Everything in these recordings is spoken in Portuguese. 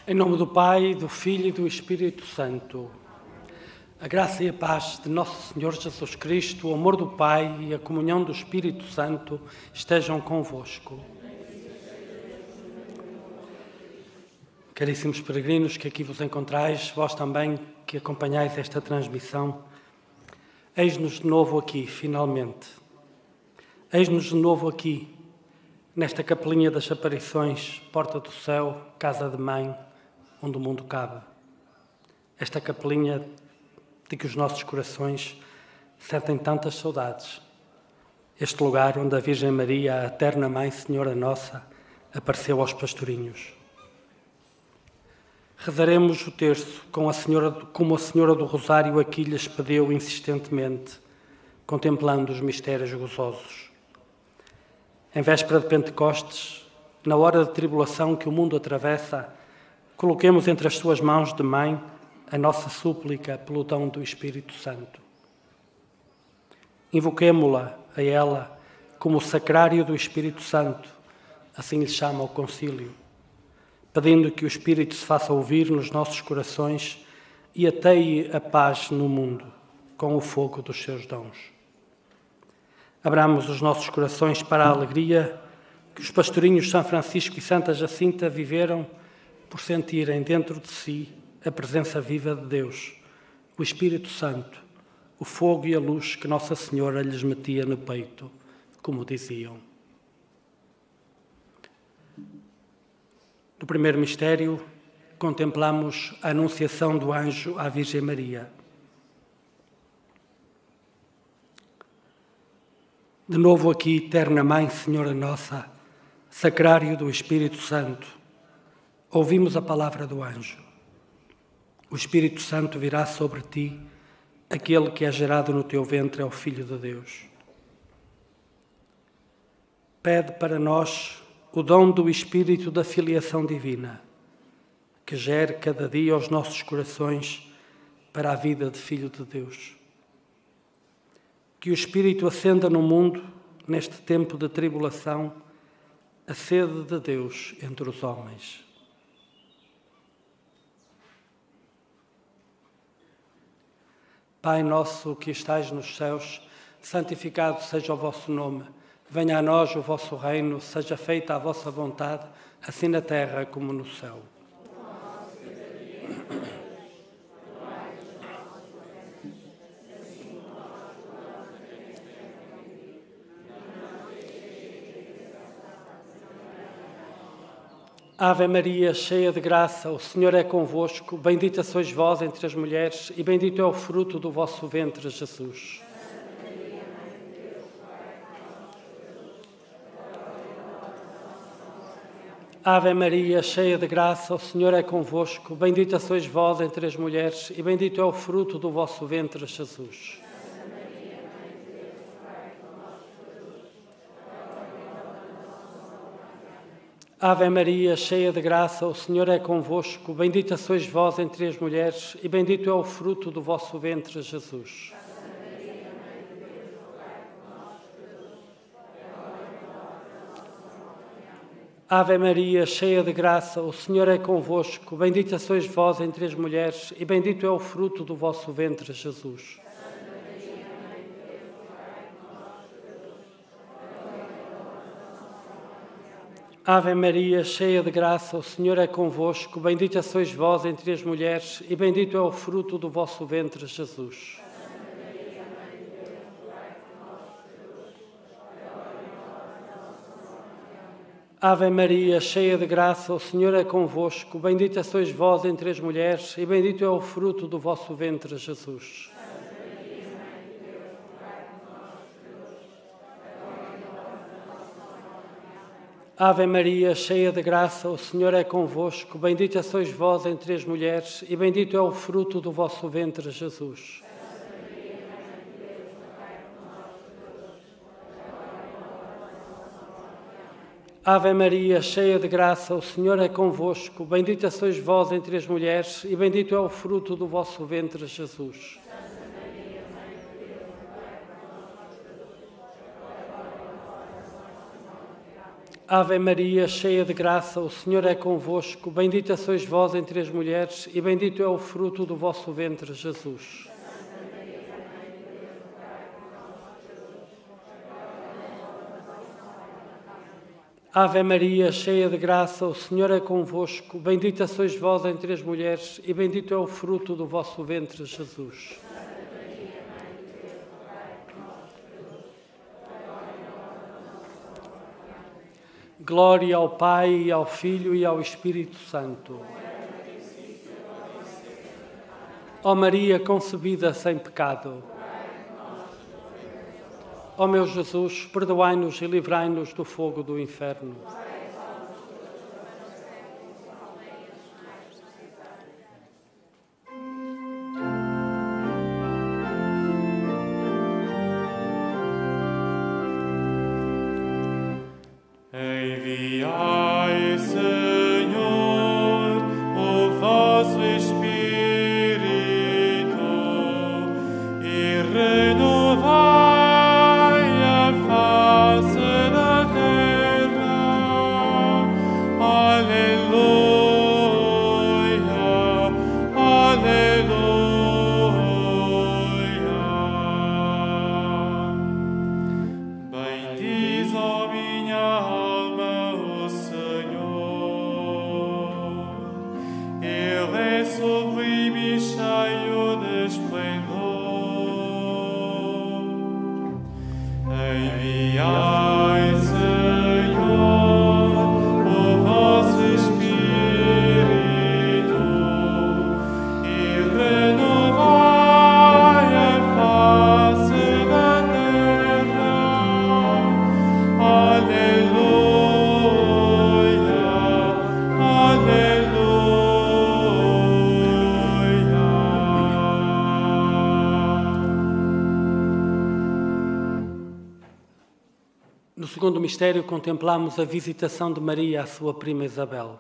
Em nome do Pai, do Filho e do Espírito Santo. A graça e a paz de Nosso Senhor Jesus Cristo, o amor do Pai e a comunhão do Espírito Santo estejam convosco. Caríssimos peregrinos que aqui vos encontrais, vós também que acompanhais esta transmissão, eis-nos de novo aqui, finalmente. Eis-nos de novo aqui, nesta capelinha das aparições, porta do céu, casa de mãe, onde o mundo cabe. Esta capelinha de que os nossos corações sentem tantas saudades. Este lugar onde a Virgem Maria, a eterna Mãe Senhora Nossa, apareceu aos pastorinhos. Rezaremos o terço como a Senhora do Rosário aqui lhes pediu insistentemente, contemplando os mistérios gozosos. Em véspera de Pentecostes, na hora de tribulação que o mundo atravessa, coloquemos entre as suas mãos de mãe a nossa súplica pelo dom do Espírito Santo. Invoquemo-la a ela como o sacrário do Espírito Santo, assim lhe chama o concílio, pedindo que o Espírito se faça ouvir nos nossos corações e ateie a paz no mundo com o fogo dos seus dons. Abramos os nossos corações para a alegria que os pastorinhos São Francisco e Santa Jacinta viveram por sentirem dentro de si a presença viva de Deus, o Espírito Santo, o fogo e a luz que Nossa Senhora lhes metia no peito, como diziam. No primeiro mistério, contemplamos a anunciação do anjo à Virgem Maria. De novo aqui, eterna Mãe, Senhora Nossa, sacrário do Espírito Santo, ouvimos a palavra do anjo. O Espírito Santo virá sobre ti, aquele que é gerado no teu ventre é o Filho de Deus. Pede para nós o dom do Espírito da filiação divina, que gere cada dia os nossos corações para a vida de Filho de Deus. Que o Espírito acenda no mundo, neste tempo de tribulação, a sede de Deus entre os homens. Pai nosso que estais nos céus, santificado seja o vosso nome. Venha a nós o vosso reino, seja feita a vossa vontade, assim na terra como no céu. Ave Maria, cheia de graça, o Senhor é convosco, bendita sois vós entre as mulheres e bendito é o fruto do vosso ventre, Jesus. Ave Maria, cheia de graça, o Senhor é convosco, bendita sois vós entre as mulheres e bendito é o fruto do vosso ventre, Jesus. Ave Maria, cheia de graça, o Senhor é convosco, bendita sois vós entre as mulheres e bendito é o fruto do vosso ventre, Jesus. Ave Maria, cheia de graça, o Senhor é convosco, bendita sois vós entre as mulheres e bendito é o fruto do vosso ventre, Jesus. Ave Maria, cheia de graça, o Senhor é convosco, bendita sois vós entre as mulheres e bendito é o fruto do vosso ventre, Jesus. Ave Maria, cheia de graça, o Senhor é convosco, bendita sois vós entre as mulheres e bendito é o fruto do vosso ventre, Jesus. Ave Maria, cheia de graça, o Senhor é convosco, bendita sois vós entre as mulheres e bendito é o fruto do vosso ventre, Jesus. Ave Maria, cheia de graça, o Senhor é convosco, bendita sois vós entre as mulheres e bendito é o fruto do vosso ventre, Jesus. Ave Maria, cheia de graça, o Senhor é convosco. Bendita sois vós entre as mulheres, e bendito é o fruto do vosso ventre, Jesus. Ave Maria, cheia de graça, o Senhor é convosco. Bendita sois vós entre as mulheres, e bendito é o fruto do vosso ventre, Jesus. Glória ao Pai, e ao Filho, e ao Espírito Santo. Ó Maria concebida sem pecado. Ó meu Jesus, perdoai-nos e livrai-nos do fogo do inferno. Enviai, Senhor, o vosso Espírito e renovai a face da terra. Aleluia, aleluia. Bendiz, ó minha alma, o Senhor. Ele é sublime e cheio de esplendor. Enviai, Senhor, o vosso Espírito e renovai a face da terra. Aleluia, aleluia. No segundo mistério, contemplamos a visitação de Maria à sua prima Isabel.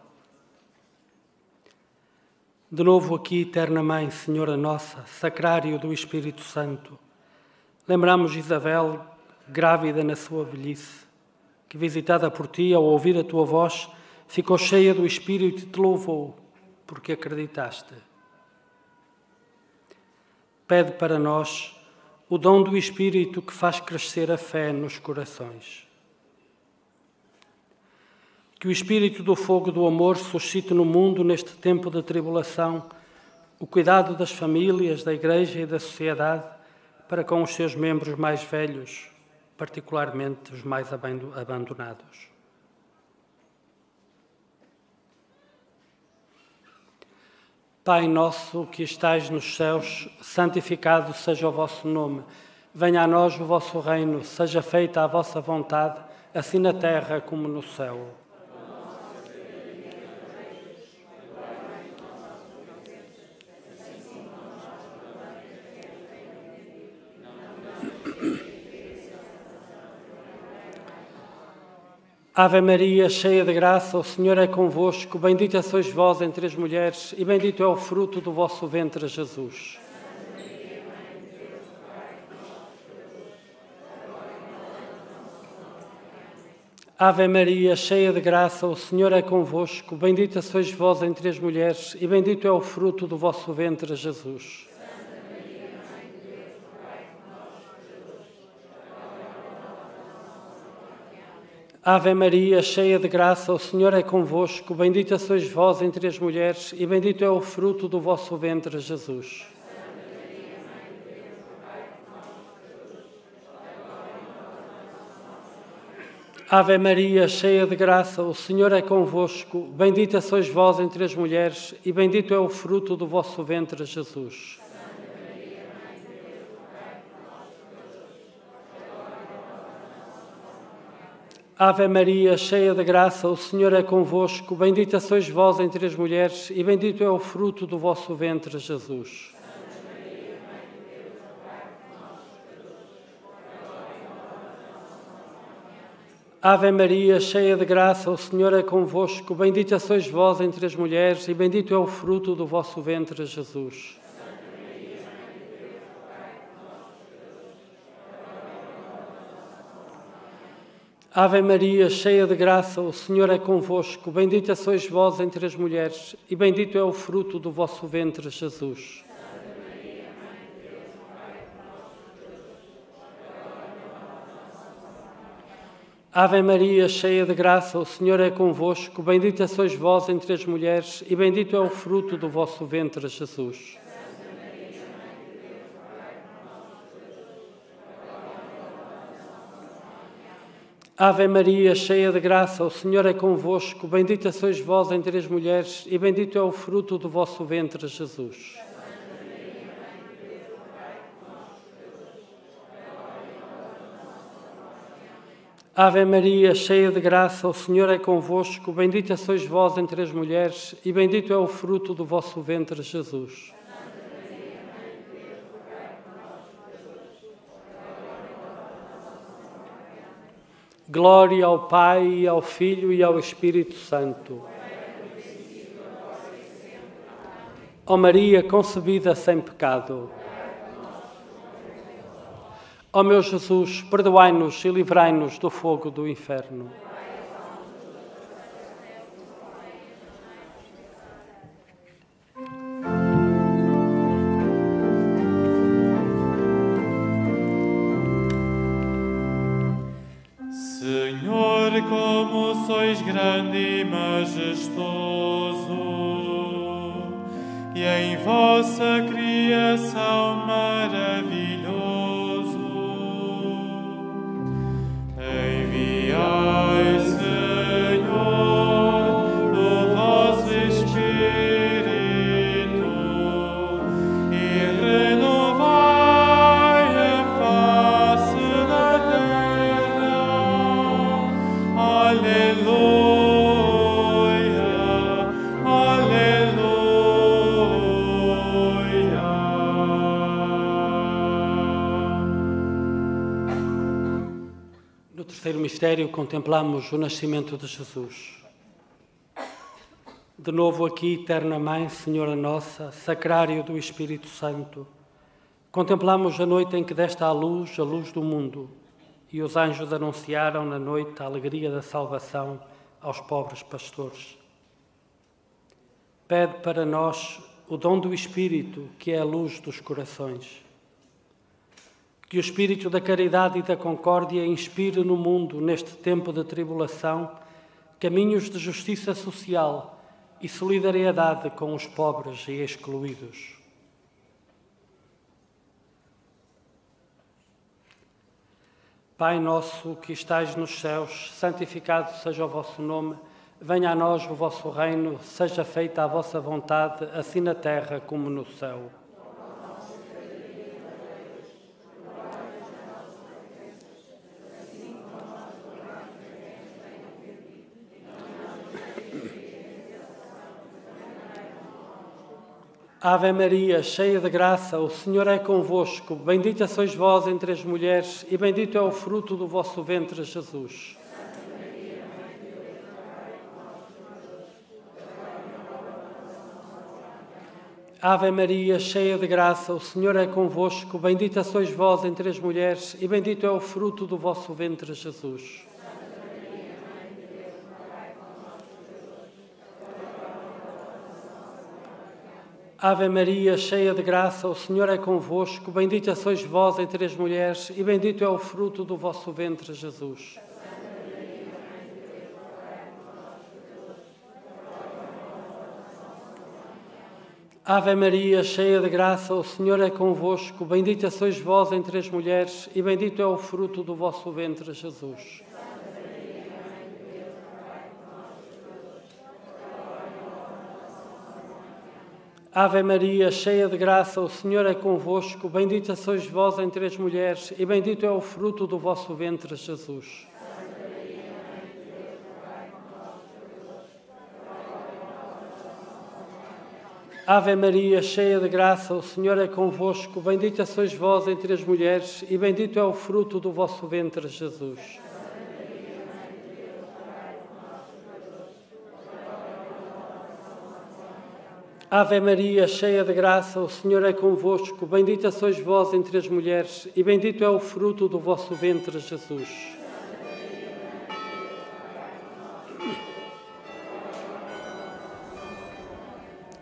De novo aqui, Eterna Mãe, Senhora Nossa, Sacrário do Espírito Santo, lembramos Isabel, grávida na sua velhice, que, visitada por ti, ao ouvir a tua voz, ficou cheia do Espírito e te louvou, porque acreditaste. Pede para nós o dom do Espírito que faz crescer a fé nos corações. Que o Espírito do fogo do amor suscite no mundo, neste tempo de tribulação, o cuidado das famílias, da Igreja e da sociedade para com os seus membros mais velhos, particularmente os mais abandonados. Pai nosso que estais nos céus, santificado seja o vosso nome. Venha a nós o vosso reino, seja feita a vossa vontade, assim na terra como no céu. Ave Maria, cheia de graça, o Senhor é convosco. Bendita sois vós entre as mulheres, e bendito é o fruto do vosso ventre, Jesus. Ave Maria, cheia de graça, o Senhor é convosco. Bendita sois vós entre as mulheres, e bendito é o fruto do vosso ventre, Jesus. Ave Maria, cheia de graça, o Senhor é convosco. Bendita sois vós entre as mulheres, e bendito é o fruto do vosso ventre, Jesus. Ave Maria, cheia de graça, o Senhor é convosco. Bendita sois vós entre as mulheres, e bendito é o fruto do vosso ventre, Jesus. Ave Maria, cheia de graça, o Senhor é convosco. Bendita sois vós entre as mulheres, e bendito é o fruto do vosso ventre, Jesus. Ave Maria, cheia de graça, o Senhor é convosco. Bendita sois vós entre as mulheres, e bendito é o fruto do vosso ventre, Jesus. Ave Maria, cheia de graça, o Senhor é convosco. Bendita sois vós entre as mulheres, e bendito é o fruto do vosso ventre, Jesus. Ave Maria, cheia de graça, o Senhor é convosco. Bendita sois vós entre as mulheres, e bendito é o fruto do vosso ventre, Jesus. Ave Maria, cheia de graça, o Senhor é convosco. Bendita sois vós entre as mulheres, e bendito é o fruto do vosso ventre, Jesus. Ave Maria, cheia de graça, o Senhor é convosco. Bendita sois vós entre as mulheres, e bendito é o fruto do vosso ventre, Jesus. Glória ao Pai, e ao Filho e ao Espírito Santo. Ó Maria, concebida sem pecado. Ó meu Jesus, perdoai-nos e livrai-nos do fogo do inferno. Senhor, como sois grande e majestoso, e em vossa criação maravilhoso, enviai, Senhor, o vosso Espírito e renovai a face da terra. Aleluia, aleluia. No terceiro mistério contemplamos o nascimento de Jesus. De novo aqui, Eterna Mãe, Senhora Nossa, Sacrário do Espírito Santo, contemplamos a noite em que deste à luz a luz do mundo, e os anjos anunciaram na noite a alegria da salvação aos pobres pastores. Pede para nós o dom do Espírito, que é a luz dos corações. Que o Espírito da caridade e da concórdia inspire no mundo, neste tempo de tribulação, caminhos de justiça social e solidariedade com os pobres e excluídos. Pai nosso que estais nos céus, santificado seja o vosso nome, venha a nós o vosso reino, seja feita a vossa vontade, assim na terra como no céu. Ave Maria, cheia de graça, o Senhor é convosco. Bendita sois vós entre as mulheres, e bendito é o fruto do vosso ventre, Jesus. Ave Maria, cheia de graça, o Senhor é convosco. Bendita sois vós entre as mulheres, e bendito é o fruto do vosso ventre, Jesus. Ave Maria, cheia de graça, o Senhor é convosco. Bendita sois vós entre as mulheres, e bendito é o fruto do vosso ventre, Jesus. Ave Maria, cheia de graça, o Senhor é convosco. Bendita sois vós entre as mulheres, e bendito é o fruto do vosso ventre, Jesus. Ave Maria, cheia de graça, o Senhor é convosco. Bendita sois vós entre as mulheres, e bendito é o fruto do vosso ventre, Jesus. Ave Maria, cheia de graça, o Senhor é convosco. Bendita sois vós entre as mulheres, e bendito é o fruto do vosso ventre, Jesus. Ave Maria, cheia de graça, o Senhor é convosco. Bendita sois vós entre as mulheres, e bendito é o fruto do vosso ventre, Jesus.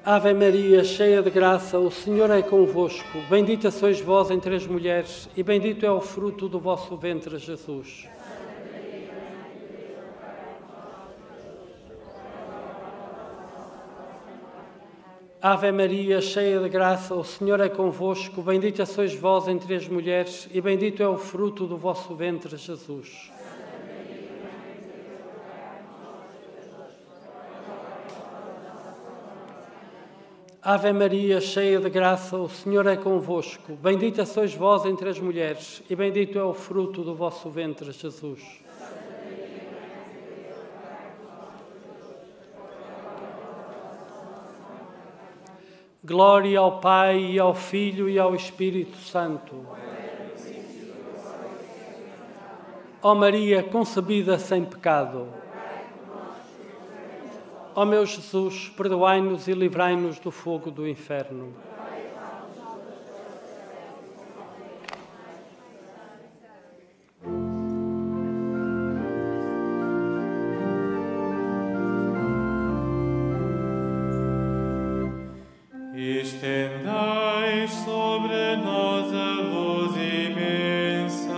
Ave Maria, cheia de graça, o Senhor é convosco. Bendita sois vós entre as mulheres, e bendito é o fruto do vosso ventre, Jesus. Ave Maria, cheia de graça, o Senhor é convosco. Bendita sois vós entre as mulheres, e bendito é o fruto do vosso ventre, Jesus. Ave Maria, cheia de graça, o Senhor é convosco. Bendita sois vós entre as mulheres, e bendito é o fruto do vosso ventre, Jesus. Glória ao Pai, e ao Filho, e ao Espírito Santo. Ó Maria, concebida sem pecado. Ó meu Jesus, perdoai-nos e livrai-nos do fogo do inferno. Estendai sobre nós a luz imensa,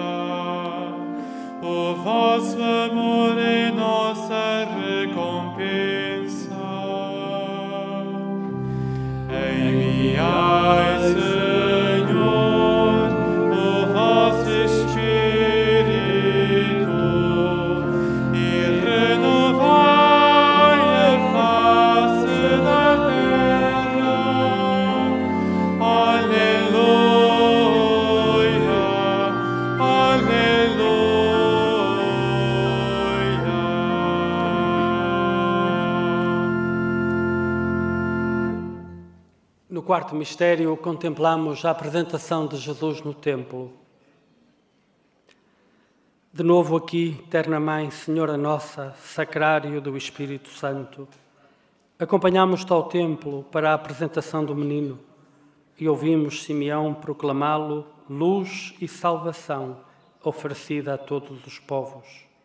o vosso amor é nossa recompensa. Enviai, Senhor, o vosso Espírito e renovai a face da terra. Aleluia, aleluia. No quarto mistério, contemplamos a apresentação de Jesus no templo. De novo aqui, Terna Mãe, Senhora Nossa, Sacrário do Espírito Santo, acompanhamos-te ao templo para a apresentação do menino e ouvimos Simeão proclamá-lo luz e salvação oferecida a todos os povos.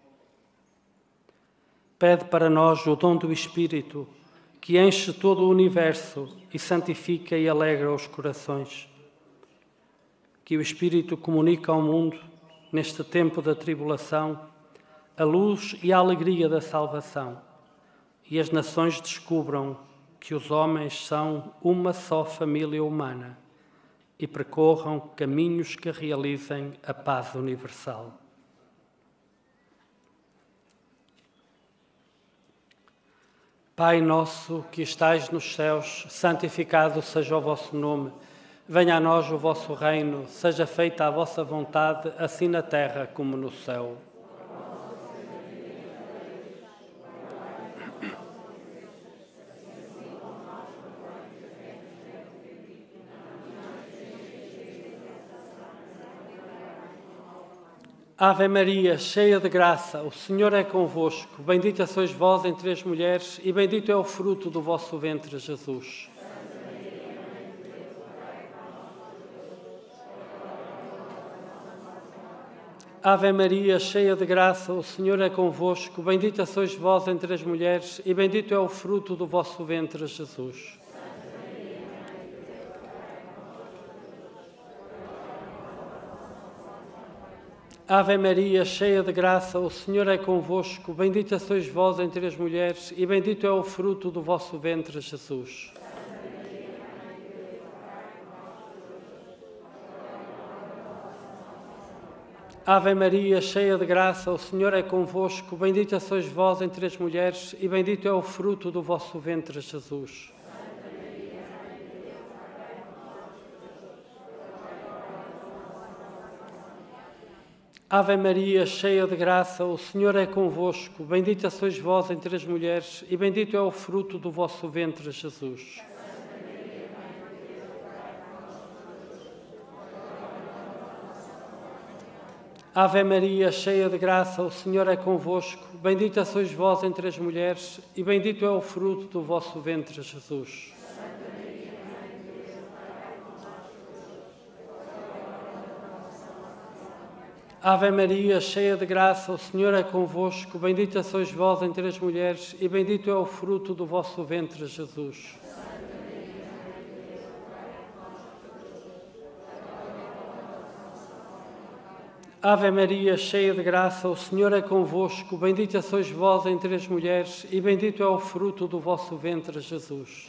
Pede para nós o dom do Espírito, que enche todo o universo e santifica e alegra os corações. Que o Espírito comunique ao mundo, neste tempo da tribulação, a luz e a alegria da salvação, e as nações descubram que os homens são uma só família humana e percorram caminhos que realizem a paz universal. Pai nosso que estais nos céus, santificado seja o vosso nome. Venha a nós o vosso reino, seja feita a vossa vontade, assim na terra como no céu. Ave Maria, cheia de graça, o Senhor é convosco. Bendita sois vós entre as mulheres, e bendito é o fruto do vosso ventre, Jesus. Ave Maria, cheia de graça, o Senhor é convosco. Bendita sois vós entre as mulheres, e bendito é o fruto do vosso ventre, Jesus. Ave Maria, cheia de graça, o Senhor é convosco. Bendita sois vós entre as mulheres, e bendito é o fruto do vosso ventre, Jesus. Ave Maria, cheia de graça, o Senhor é convosco. Bendita sois vós entre as mulheres, e bendito é o fruto do vosso ventre, Jesus. Ave Maria, cheia de graça, o Senhor é convosco. Bendita sois vós entre as mulheres, e bendito é o fruto do vosso ventre, Jesus. Ave Maria, cheia de graça, o Senhor é convosco. Bendita sois vós entre as mulheres, e bendito é o fruto do vosso ventre, Jesus. Ave Maria, cheia de graça, o Senhor é convosco. Bendita sois vós entre as mulheres, e bendito é o fruto do vosso ventre, Jesus. Ave Maria, cheia de graça, o Senhor é convosco. Bendita sois vós entre as mulheres, e bendito é o fruto do vosso ventre, Jesus.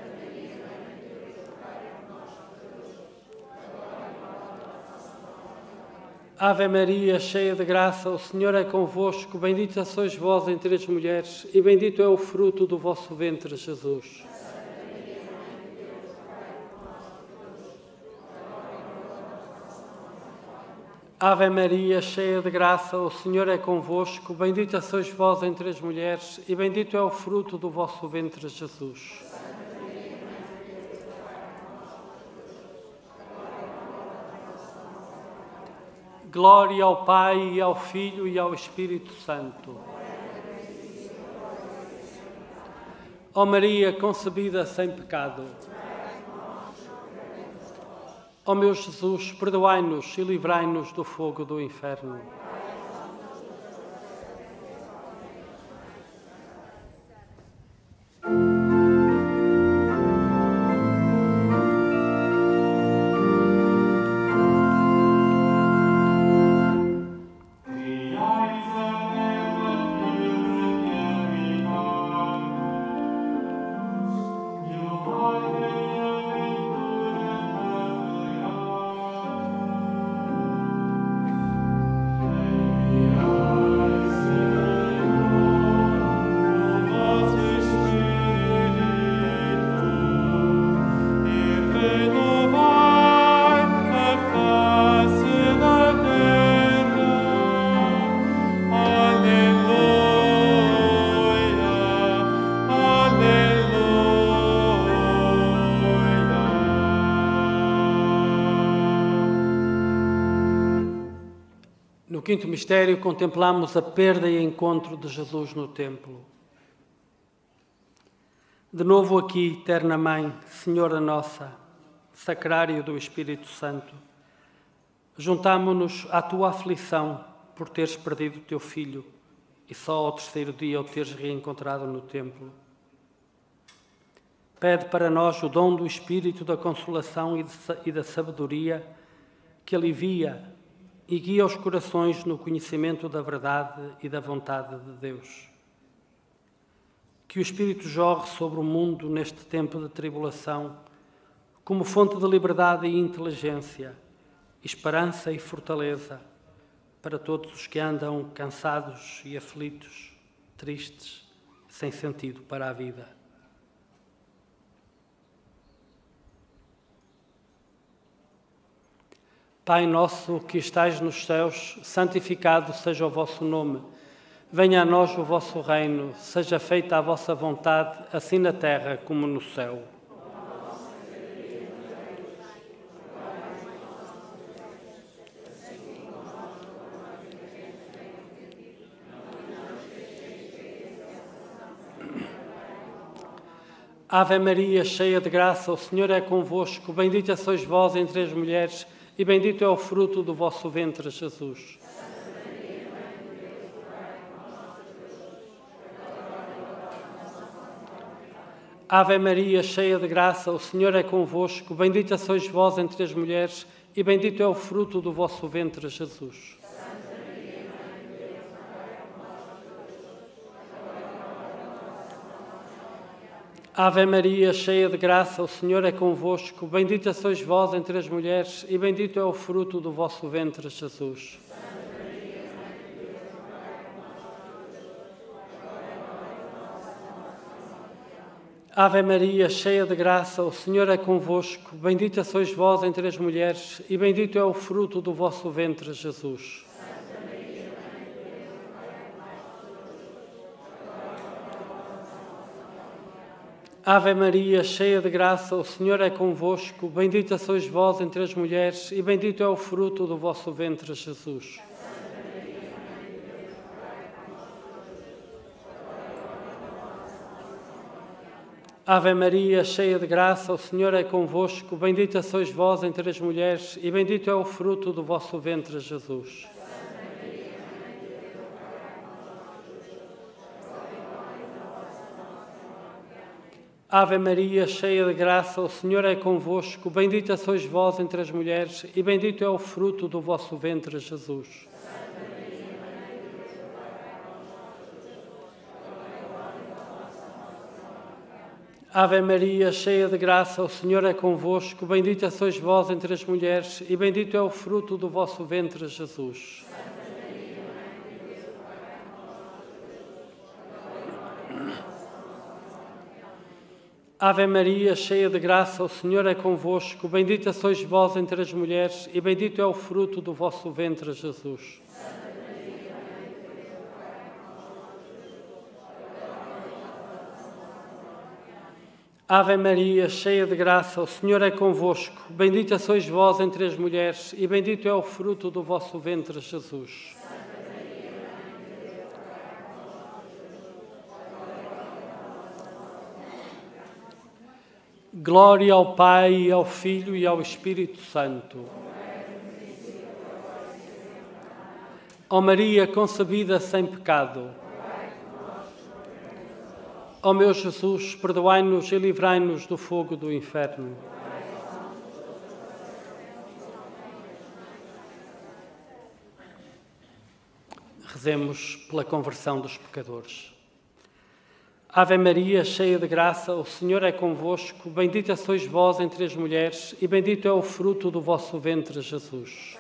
Ave Maria, cheia de graça, o Senhor é convosco. Bendita sois vós entre as mulheres, e bendito é o fruto do vosso ventre, Jesus. Ave Maria, cheia de graça, o Senhor é convosco. Bendita sois vós entre as mulheres, e bendito é o fruto do vosso ventre, Jesus. Glória ao Pai, e ao Filho, e ao Espírito Santo. Ó Maria, concebida sem pecado. Ó meu Jesus, perdoai-nos e livrai-nos do fogo do inferno. No quinto mistério, contemplamos a perda e encontro de Jesus no templo. De novo aqui, terna Mãe, Senhora Nossa, Sacrário do Espírito Santo, juntamo-nos à tua aflição por teres perdido o teu filho e só ao terceiro dia o teres reencontrado no templo. Pede para nós o dom do Espírito da consolação e da sabedoria que alivia e guia os corações no conhecimento da verdade e da vontade de Deus. Que o Espírito jorre sobre o mundo neste tempo de tribulação, como fonte de liberdade e inteligência, esperança e fortaleza para todos os que andam cansados e aflitos, tristes, sem sentido para a vida. Pai nosso que estais nos céus, santificado seja o vosso nome. Venha a nós o vosso reino, seja feita a vossa vontade, assim na terra como no céu. Ave Maria, cheia de graça, o Senhor é convosco. Bendita sois vós entre as mulheres, e bendito é o fruto do vosso ventre, Jesus. Ave Maria, cheia de graça, o Senhor é convosco. Bendita sois vós entre as mulheres, e bendito é o fruto do vosso ventre, Jesus. Ave Maria, cheia de graça, o Senhor é convosco. Bendita sois vós entre as mulheres, e bendito é o fruto do vosso ventre, Jesus. Ave Maria, cheia de graça, o Senhor é convosco. Bendita sois vós entre as mulheres, e bendito é o fruto do vosso ventre, Jesus. Ave Maria, cheia de graça, o Senhor é convosco. Bendita sois vós entre as mulheres, e bendito é o fruto do vosso ventre, Jesus. Ave Maria, cheia de graça, o Senhor é convosco. Bendita sois vós entre as mulheres, e bendito é o fruto do vosso ventre, Jesus. Ave Maria, cheia de graça, o Senhor é convosco. Bendita sois vós entre as mulheres, e bendito é o fruto do vosso ventre, Jesus. Ave Maria, cheia de graça, o Senhor é convosco. Bendita sois vós entre as mulheres, e bendito é o fruto do vosso ventre, Jesus. Ave Maria, cheia de graça, o Senhor é convosco. Bendita sois vós entre as mulheres, e bendito é o fruto do vosso ventre, Jesus. Ave Maria, cheia de graça, o Senhor é convosco. Bendita sois vós entre as mulheres, e bendito é o fruto do vosso ventre, Jesus. Glória ao Pai, ao Filho e ao Espírito Santo. Ó Maria concebida sem pecado. Ó meu Jesus, perdoai-nos e livrai-nos do fogo do inferno. Rezemos pela conversão dos pecadores. Ave Maria, cheia de graça, o Senhor é convosco. Bendita sois vós entre as mulheres, e bendito é o fruto do vosso ventre, Jesus.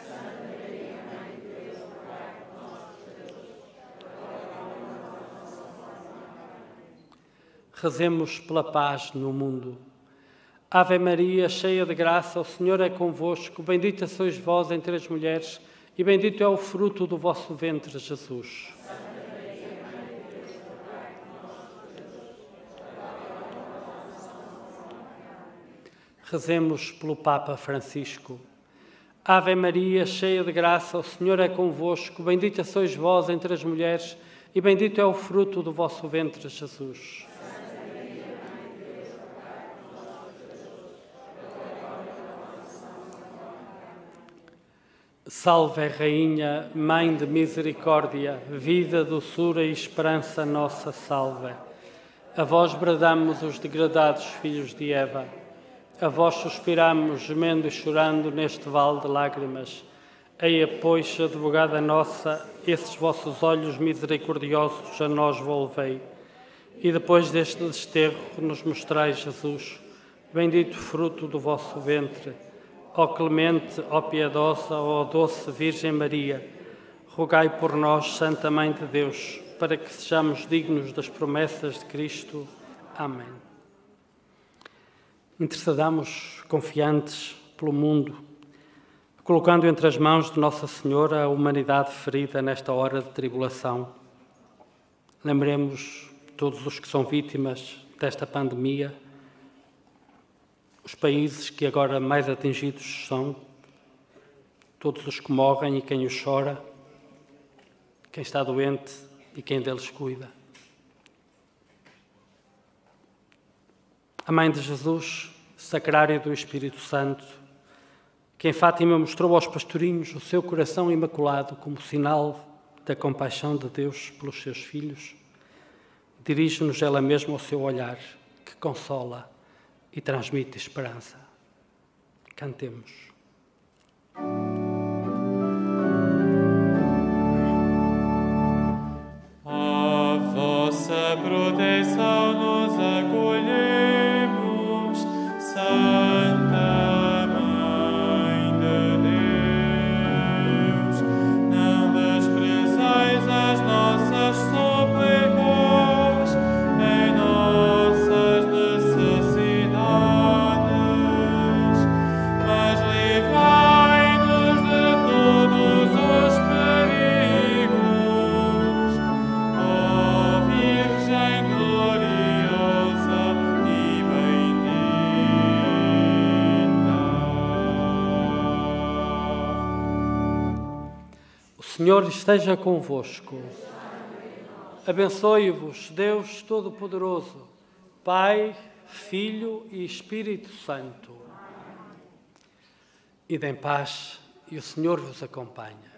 Rezemos pela paz no mundo. Ave Maria, cheia de graça, o Senhor é convosco. Bendita sois vós entre as mulheres, e bendito é o fruto do vosso ventre, Jesus. Rezemos pelo Papa Francisco. Ave Maria, cheia de graça, o Senhor é convosco. Bendita sois vós entre as mulheres, e bendito é o fruto do vosso ventre, Jesus. Salve, Rainha, Mãe de Misericórdia, vida, doçura e esperança nossa, salve. A vós bradamos os degradados filhos de Eva. A vós suspiramos, gemendo e chorando neste vale de lágrimas. Eia, pois, advogada nossa, esses vossos olhos misericordiosos a nós volvei. E depois deste desterro nos mostrai Jesus, bendito fruto do vosso ventre. Ó clemente, ó piedosa, ó doce Virgem Maria, rogai por nós, Santa Mãe de Deus, para que sejamos dignos das promessas de Cristo. Amém. Intercedamos confiantes pelo mundo, colocando entre as mãos de Nossa Senhora a humanidade ferida nesta hora de tribulação. Lembremos todos os que são vítimas desta pandemia, os países que agora mais atingidos são, todos os que morrem e quem os chora, quem está doente e quem deles cuida. A Mãe de Jesus, Sacrário do Espírito Santo, que em Fátima mostrou aos pastorinhos o seu coração imaculado como sinal da compaixão de Deus pelos seus filhos, dirige-nos ela mesma o seu olhar, que consola e transmite esperança. Cantemos. A vossa proteção nos acolhemos, Santa Mãe de Deus. Não desprezais as nossas súplicas em nossas necessidades, mas livrai-nos de todos os perigos, ó Virgem gloriosa e bendita. O Senhor esteja convosco. Abençoe-vos, Deus Todo-Poderoso, Pai, Filho e Espírito Santo. Ide em paz e o Senhor vos acompanha.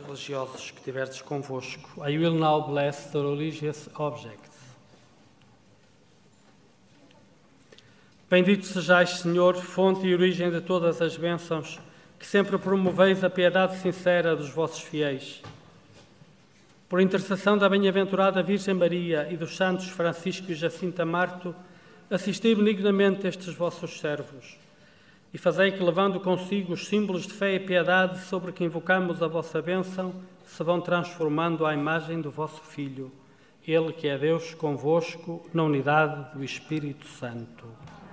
religiosos que tiverdes convosco. I will now bless the religious objects. Bendito sejais, Senhor, fonte e origem de todas as bênçãos, que sempre promoveis a piedade sincera dos vossos fiéis. Por intercessão da bem-aventurada Virgem Maria e dos santos Francisco e Jacinta Marto, assistei benignamente estes vossos servos e fazei que, levando consigo os símbolos de fé e piedade sobre que invocamos a vossa bênção, se vão transformando à imagem do vosso Filho, Ele que é Deus convosco, na unidade do Espírito Santo.